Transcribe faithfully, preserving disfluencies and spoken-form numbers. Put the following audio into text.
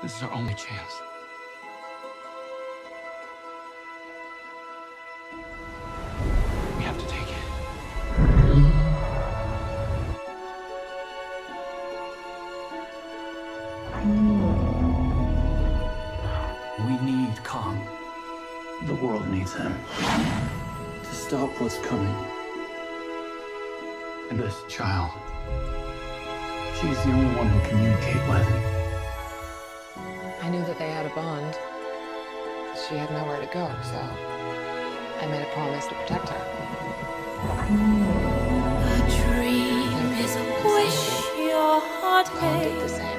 This is our only chance. We have to take it. We need Kong. The world needs him. To stop what's coming. And this child, she's the only one to communicate with. I knew that they had a bond. She had nowhere to go, so I made a promise to protect her. A dream is a wish your heart Kong did the made. same.